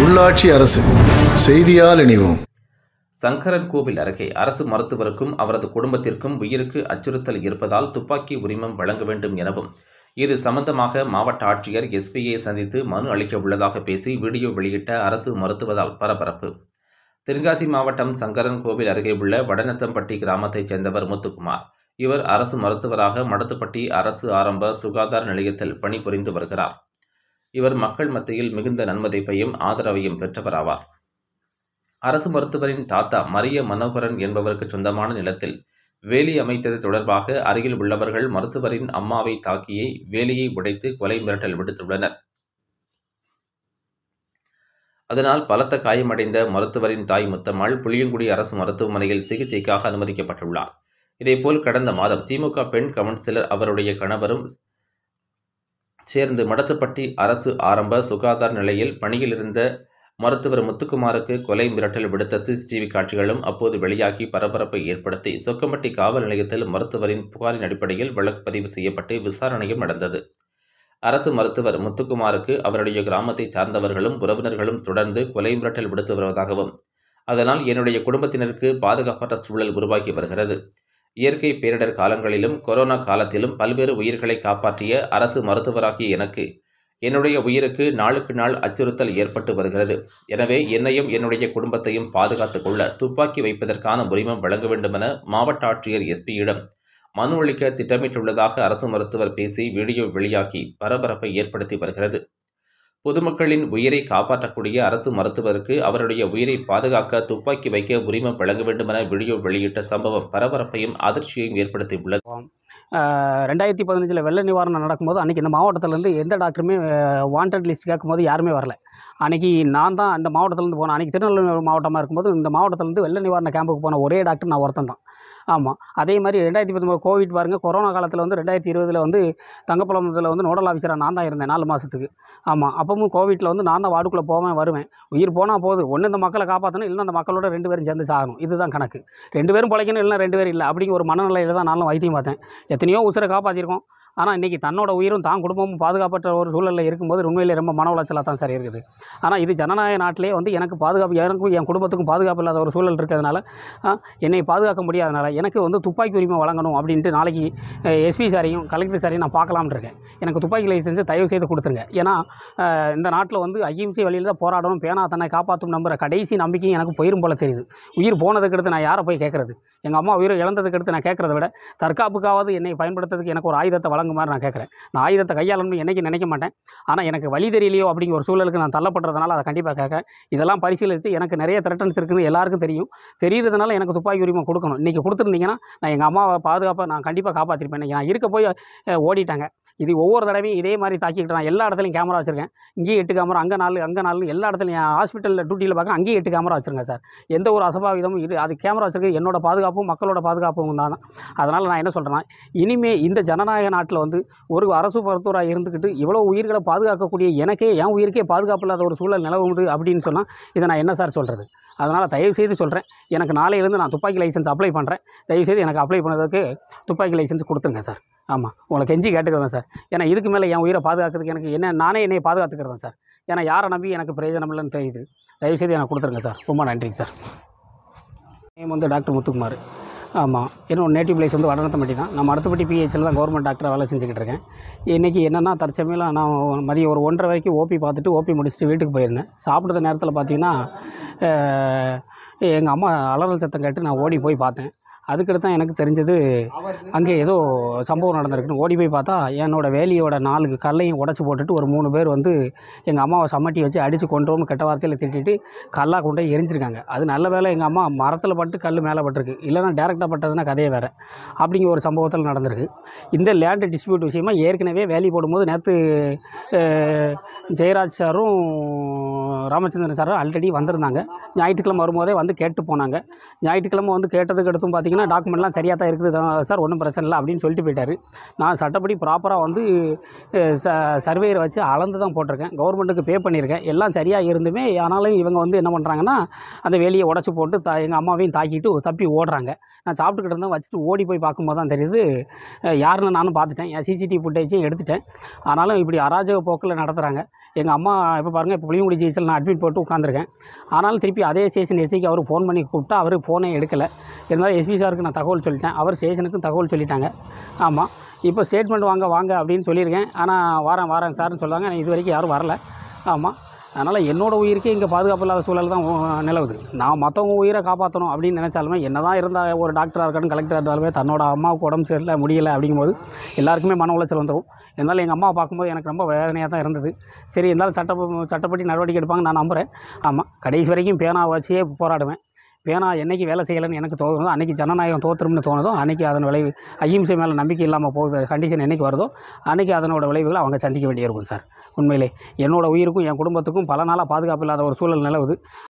உள்ளாட்சி அரசு செய்தியால் இணைவோம். சங்கரன் கோவில் அருகே அரசு மருத்துவருக்கும் அவரது குடும்பத்திற்கும் உயிருக்கு அச்சுறுத்தல் இருப்பதால் துப்பாக்கி உரிமம் வழங்க வேண்டும் எனவும் இது சம்பந்தமாக மாவட்ட ஆட்சியர் எஸ்பியை சந்தித்து மனு அளிக்க உள்ளதாக பேசி வீடியோ வெளியிட்ட அரசு மருத்துவதால் பரபரப்பு. தென்காசி மாவட்டம் சங்கரன் கோவில் அருகே உள்ள வடநத்தம்பட்டி கிராமத்தைச் சேர்ந்தவர் முத்துக்குமார். இவர் அரசு மருத்துவராக மடத்துப்பட்டி அரசு ஆரம்ப சுகாதார நிலையத்தில் பணிபுரிந்து வருகிறார். இவர் மக்கள் மத்தியில் மிகுந்த நன்மதிப்பையும் ஆதரவையும் பெற்றவராவார். அரசு மருத்துவரின் தாத்தா மரிய மனோகரன் என்பவருக்கு சொந்தமான நிலத்தில் வேலி அமைத்தது தொடர்பாக அருகில் உள்ளவர்கள் மருத்துவரின் அம்மாவை தாக்கியை வேலியை உடைத்து கொலை மிரட்டல் விடுத்துள்ளனர். அதனால் பலத்த காயமடைந்த மருத்துவரின் தாய் முத்தம்மாள் புளியங்குடி அரசு மருத்துவமனையில் சிகிச்சைக்காக அனுமதிக்கப்பட்டுள்ளார். இதேபோல் கடந்த மாதம் திமுக பெண் கவுன்சிலர் அவருடைய கணவரும் சேர்ந்து மடத்துப்பட்டி அரசு ஆரம்ப சுகாதார நிலையில் பணியில் இருந்த மருத்துவர் முத்துக்குமாருக்கு கொலை மிரட்டல் விடுத்த சிசிடிவி காட்சிகளும் அப்போது வெளியாகி பரபரப்பை ஏற்படுத்தி சொக்கம்பட்டி காவல் நிலையத்தில் மருத்துவரின் புகாரின் அடிப்படையில் வழக்கு பதிவு செய்யப்பட்டு விசாரணையும் நடந்தது. அரசு மருத்துவர் முத்துக்குமாருக்கு அவருடைய கிராமத்தை சார்ந்தவர்களும் உறவினர்களும் தொடர்ந்து கொலை மிரட்டல் விடுத்து வருவதாகவும் அதனால் என்னுடைய குடும்பத்தினருக்கு பாதுகாப்பற்ற சூழல் உருவாகி வருகிறது. இயற்கை பேரிடர் காலங்களிலும் கொரோனா காலத்திலும் பல்வேறு உயிர்களை காப்பாற்றிய அரசு மருத்துவராகிய எனக்கு என்னுடைய உயிருக்கு நாளுக்கு நாள் அச்சுறுத்தல் ஏற்பட்டு வருகிறது. எனவே என்னையும் என்னுடைய குடும்பத்தையும் பாதுகாத்துக் கொள்ள துப்பாக்கி வைப்பதற்கான உரிமம் வழங்க வேண்டுமென மாவட்ட ஆட்சியர் எஸ்பியிடம் மனு அளிக்க திட்டமிட்டுள்ளதாக அரசு மருத்துவர் பேசி வீடியோ வெளியாகி பரபரப்பை ஏற்படுத்தி வருகிறது. பொதுமக்களின் உயிரை காப்பாற்றக்கூடிய அரசு மருத்துவருக்கு அவருடைய உயிரை பாதுகாக்க துப்பாக்கி வைக்க உரிமம் வழங்க வேண்டுமென வீடியோ வெளியிட்ட சம்பவம் பரபரப்பையும் அதிர்ச்சியையும் ஏற்படுத்தியுள்ளது. 2015 வெள்ள நிவாரணம் நடக்கும்போது அன்றைக்கி இந்த மாவட்டத்திலேருந்து எந்த டாக்டருமே வாண்டட் லிஸ்ட் கேட்கும்போது யாருமே வரல. அன்றைக்கி நான் தான் அந்த மாவட்டத்திலேருந்து போனேன். அன்றைக்கி திருநெல்வேலி மாவட்டமாக இருக்கும்போது இந்த மாவட்டத்திலேருந்து வெள்ள நிவாரண கேம்புக்கு போன ஒரே டாக்டர் நான் ஒருத்தன் தான். ஆமாம், அதே மாதிரி 2019 கோவிட் பாருங்கள், கொரோனா காலத்தில் 2020 தங்கப்பழமத்தில் நோடல் ஆஃபீஸராக நான் தான் இருந்தேன் 4 மாதத்துக்கு. ஆமாம், அப்பவும் கோவிட்டில் நான் தான் வார்டுக்குள்ளே போவேன் வருவேன். உயிர் போனால் போகுது, ஒன்று இந்த மக்களை காப்பாற்றணும், இல்லைன்னா அந்த மக்களோட 2 பேரும் சேர்ந்து சாகணும். இதுதான் கணக்கு. 2 பேரும் பிழைக்கணும், இல்லைன்னா 2 பேரும் இல்லை அப்படிங்கிற ஒரு மனநிலையில் தான் நானும் வைத்தியம் பார்த்தேன். எத்தனையோ உசுரை காப்பாற்றிருக்கோம். ஆனால் இன்றைக்கி தன்னோட உயிரும் தான் குடும்பமும் பாதுகாப்பற்ற ஒரு சூழலில் இருக்கும்போது உண்மையிலே ரொம்ப மன உளைச்சலாக தான் சார் இருக்குது. ஆனால் இது ஜனநாயக நாட்டிலே எனக்கு பாதுகாப்பு, எனக்கும் என் குடும்பத்துக்கும் பாதுகாப்பு இல்லாத ஒரு சூழல் இருக்கிறதுனால என்னை பாதுகாக்க முடியாதனால எனக்கு துப்பாக்கி உரிமை வழங்கணும் அப்படின்ட்டு நாளைக்கு எஸ்பி சாரையும் கலெக்டர் சாரையும் நான் பார்க்கலாம்னு இருக்கேன். எனக்கு துப்பாக்கி லைசன்ஸை தயவு செய்து கொடுத்துருங்க. ஏன்னா இந்த நாட்டில் அகிம்சை வழியில் தான் போராடணும், பேனா தன்னை காப்பாற்றும் நம்புகிற கடைசி நம்பிக்கையும் எனக்கு போயிரும் போல தெரியுது. உயிர் போனதுக்கு அடுத்து நான் யாரை போய் கேட்குறது? எங்கள் அம்மா உயிரை இழந்ததுக்கு அடுத்து நான் கேட்குறத விட தற்காப்புக்காவது என்னை பயன்படுத்துறதுக்கு எனக்கு ஒரு ஆயுதத்தை வழங்கு மாதிரி நான் கேட்குறேன். நான் ஆயுதத்தை கையாளணும்னு என்னைக்கு நினைக்க மாட்டேன். ஆனால் எனக்கு வழி தெரியலையோ அப்படிங்கிற ஒரு சூழலுக்கு நான் தள்ளப்படுறதுனால அதை கண்டிப்பாக கேட்க இதெல்லாம் பரிசீலித்து எனக்கு நிறைய த்ரெட்டன்ஸ் இருக்குன்னு எல்லாருக்கும் தெரியுறதுனால எனக்கு துப்பாக்கி உரிமை கொடுக்கணும். இன்றைக்கி கொடுத்துருந்தீங்கன்னா நான் எங்கள் அம்மாவை பாதுகாப்பாக நான் கண்டிப்பாக காப்பாற்றிருப்பேன். இன்றைக்கி நான் இருக்க போய் ஓடிட்டாங்க. இது ஒவ்வொரு தடவையும் இதே மாதிரி தாக்கிக்கிட்டு நான் எல்லா இடத்துலையும் கேமரா வச்சுருக்கேன். இங்கேயும் 8 கேமரா, அங்கே 4 எல்லா இடத்துலையும் என் ஹாஸ்பிட்டலில் டியூட்டியில் பார்க்க அங்கேயும் 8 கேமரா வச்சுருங்க சார். எந்த ஒரு அசம்பாவிதமும் அது கேமரா வச்சுருக்க என்னோட பாதுகாப்பும் மக்களோட பாதுகாப்பும் தான். அதனால் நான் என்ன சொல்கிறேன்னா, இனிமேல் இந்த ஜனநாயக நாட்டில் ஒரு அரசு மருத்துவராக இருந்துக்கிட்டு இவ்வளோ உயிர்களை பாதுகாக்கக்கூடிய எனக்கே என் உயிருக்கே பாதுகாப்பு இல்லாத ஒரு சூழல் நிலவுண்டு அப்படின்னு சொன்னால் இதை நான் என்ன சார் சொல்கிறது? அதனால் தயவுசெய்து சொல்கிறேன், எனக்கு நாளையிலேருந்து நான் துப்பாக்கி லைசன்ஸ் அப்ளை பண்ணுறேன். தயவுசெய்து எனக்கு அப்ளை பண்ணதுக்கு துப்பாக்கி லைசன்ஸ் கொடுத்துருங்க சார். ஆமாம், உங்களை கெஞ்சி கேட்டுக்கிறேன் சார். ஏன்னா இதுக்கு மேலே என் உயிரை பாதுகாக்கிறதுக்கு எனக்கு நானே என்னை பாதுகாத்துக்கிறேன் சார். ஏன்னா யாரை நம்பி எனக்கு பிரயோஜனம் இல்லைன்னு தெரியுது. தயவுசெய்து எனக்கு கொடுத்துருங்க சார். ரொம்ப நன்றிங்க சார். Name doctor Muthukumar. ஆமாம், என்னோட நேட்டிவ் பிளேஸ் வடநத்தம்பட்டி தான். நான் மடத்துப்பட்டி பிஹெச்சில் தான் கவர்மெண்ட் டாக்டராக வேலை செஞ்சுக்கிட்டு இருக்கேன். இன்றைக்கி என்னென்னா தற்சமயம் நான் மதியம் ஒரு 1:30 வரைக்கும் ஓபி பார்த்துட்டு ஓபி முடிச்சுட்டு வீட்டுக்கு போயிருந்தேன். சாப்பிட்ற நேரத்தில் பார்த்தீங்கன்னா எங்கள் அம்மா அலறல் சத்தம் கேட்டு நான் ஓடி போய் பார்த்தேன். அதுக்கடுத்து தான் எனக்கு தெரிஞ்சது அங்கே ஏதோ சம்பவம் நடந்திருக்குன்னு. ஓடி போய் பார்த்தா என்னோடய வேலியோட 4 கல்லையும் உடச்சி போட்டுட்டு ஒரு 3 பேர் எங்கள் அம்மாவை சம்மட்டி வச்சு அடித்து கொண்டுறோம்னு கெட்ட வார்த்தையில் திட்டிட்டு கல்லாக கொண்டு போய் எரிஞ்சிருக்காங்க. அது நல்ல வேலை எங்கள் அம்மா மரத்தில் பட்டு கல் மேலே பட்டிருக்கு, இல்லைனா டேரெக்டாக பட்டதுன்னா கதையே வேறு. அப்படிங்கிற ஒரு சம்பவத்தில் நடந்திருக்கு. இந்த லேண்டு டிஸ்பியூட் விஷயமா ஏற்கனவே வேலி போடும்போது நேற்று ஜெயராஜ் சாரும் ராமச்சந்திரன் சாரும் ஆல்ரெடி வந்திருந்தாங்க. ஞாயிற்றுக்கிழமை வரும்போதே கேட்டு போனாங்க. ஞாயிற்றுக்கிழமை கேட்டதுக்கு அடுத்தும் பார்த்திங்கன்னா டாக்குமெண்ட்லாம் சரியாக தான் இருக்குது சார், ஒன்றும் பிரச்சனை இல்லை அப்படின்னு சொல்லிட்டு போயிட்டார். நான் சட்டப்படி ப்ராப்பராக சர்வேயரை வச்சு அளந்து தான் போட்டிருக்கேன். கவர்மெண்ட்டுக்கு பே பண்ணியிருக்கேன். எல்லாம் சரியாக இருந்துமே ஆனாலும் இவங்க என்ன பண்ணுறாங்கன்னா அந்த வேலியை உடச்சி போட்டு எங்கள் அம்மாவையும் தாக்கிட்டு தப்பி ஓடுறாங்க. நான் சாப்பிட்டுக்கிட்டு இருந்தேன், வச்சுட்டு ஓடி போய் பார்க்கும்போது தான் தெரியுது யாருன்னு நானும் பார்த்துட்டேன். என் சிசிடிவி ஃபுட்டேஜையும் எடுத்துட்டேன். ஆனாலும் இப்படி அராஜக போக்கில் நடத்துகிறாங்க. எங்கள் அம்மா இப்போ பாருங்கள், இப்போ புளியங்குடி ஜிஹெச்சில் நான் அட்மிட் போட்டு உட்காந்துருக்கேன். ஆனாலும் திருப்பி அதே ஸ்டேஷன் எஸ்ஐக்கு அவர் ஃபோன் பண்ணி கூப்பிட்டா அவர் ஃபோனே எடுக்கலை. இருந்தாலும் எஸ்பி சாருக்கு நான் தகவல் சொல்லிட்டேன். அவர் ஸ்டேஷனுக்கும் தகவல் சொல்லிட்டாங்க. ஆமாம், இப்போ ஸ்டேட்மெண்ட் வாங்க அப்படின்னு சொல்லியிருக்கேன். ஆனால் வாரேன் சார்னு சொல்கிறாங்க. இது வரைக்கும் யாரும் வரல. ஆமாம், அதனால் என்னோடய உயிருக்கே இங்கே பாதுகாப்பு இல்லாத சூழல் தான் நிலவுது. நான் மற்றவங்க உயிரை காப்பாற்றணும் அப்படின்னு நினச்சாலுமே, என்ன தான் இருந்தால் ஒரு டாக்டராக இருக்கட்டும், கலெக்டராக இருந்தாலுமே தன்னோட அம்மாவுக்கு உடம்பு சரியில்லை, முடியலை அப்படிங்கும்போது எல்லாருக்குமே மன உளைச்சல் வந்துடும். இருந்தாலும் எங்கள் அம்மாவை பார்க்கும்போது எனக்கு ரொம்ப வேதனையாக தான் இருந்தது. சரி, இருந்தாலும் சட்டப்படி நடவடிக்கை எடுப்பாங்க நான் நம்புகிறேன். ஆமாம், கடைசி வரைக்கும் பேனா வச்சே போராடுவேன். பேனா என்றைக்கு வேலை செய்யலைன்னு எனக்கு தோணுதோ, அன்றைக்கி ஜனநாயகம் தோற்றும்னு தோணுதோ, அன்றைக்கி அதன் விளைவு அகிம்சை மேலே நம்பிக்கை இல்லாமல் போகுது கண்டிஷன் என்றைக்கு வருதோ, அன்றைக்கி அதனோட விளைவுகளை அவங்க சந்திக்க வேண்டியிருக்கும் சார். உண்மையிலே என்னோடய உயிருக்கும் என் குடும்பத்துக்கும் பல நாளாக பாதுகாப்பு இல்லாத ஒரு சூழல் நிலவுது.